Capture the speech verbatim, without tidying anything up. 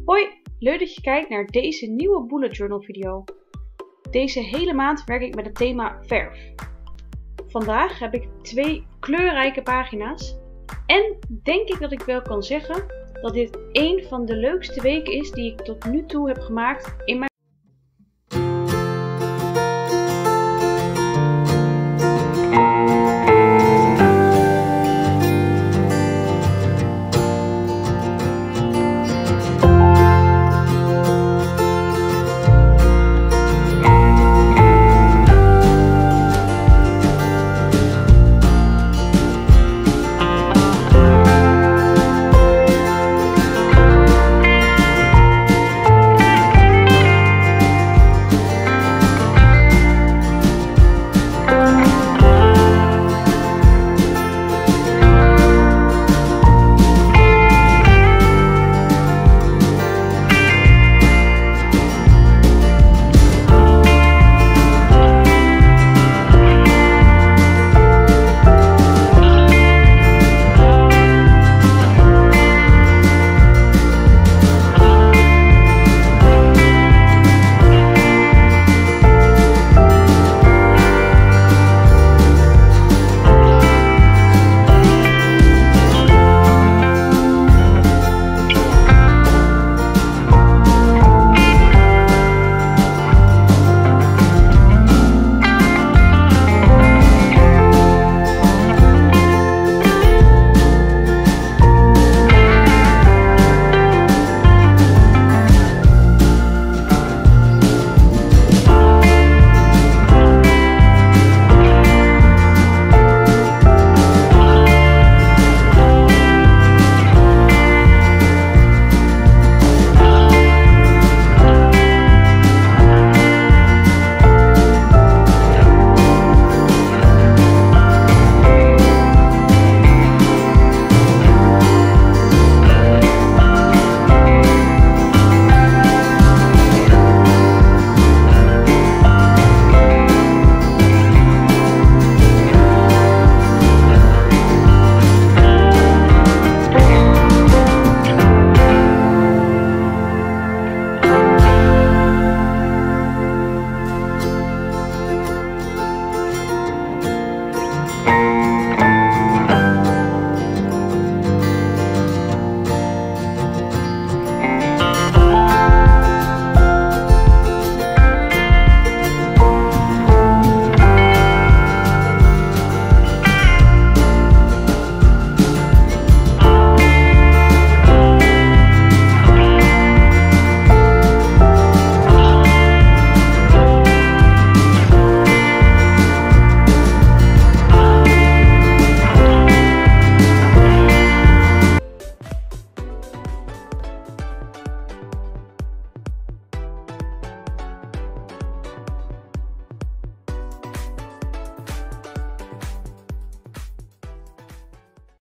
Hoi, leuk dat je kijkt naar deze nieuwe bullet journal video. Deze hele maand werk ik met het thema verf. Vandaag heb ik twee kleurrijke pagina's en denk ik dat ik wel kan zeggen dat dit een van de leukste weken is die ik tot nu toe heb gemaakt in mijn